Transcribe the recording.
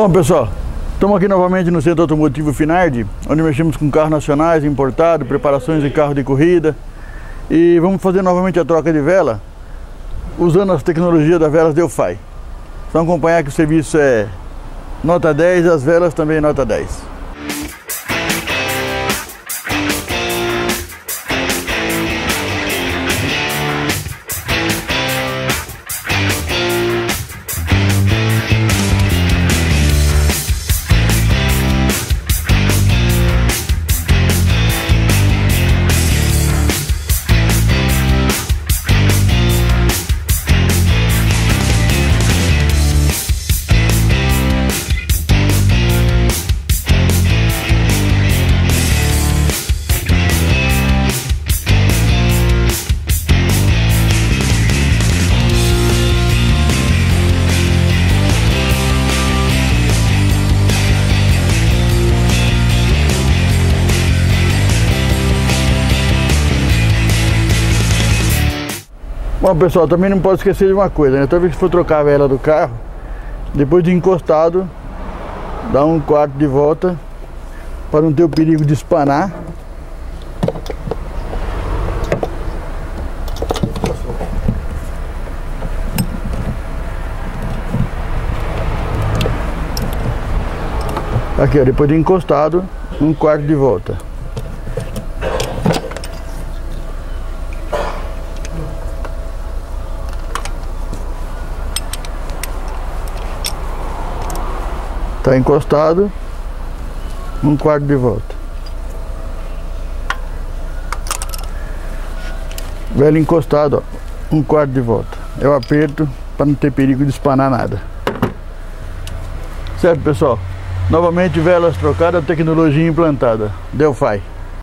Bom, pessoal, estamos aqui novamente no Centro Automotivo Finardi, onde mexemos com carros nacionais, importados, preparações de carro de corrida. E vamos fazer novamente a troca de vela, usando as tecnologias das velas Delphi. Vamos acompanhar que o serviço é nota 10 e as velas também nota 10. Bom, pessoal, também não pode esquecer de uma coisa, né? Toda vez que for trocar a vela do carro, depois de encostado, dá um quarto de volta para não ter o perigo de espanar. Aqui, ó, depois de encostado, um quarto de volta. Está encostado, um quarto de volta. Velho encostado, ó, um quarto de volta. Eu aperto para não ter perigo de espanar nada. Certo, pessoal? Novamente velas trocadas, tecnologia implantada. Delphi.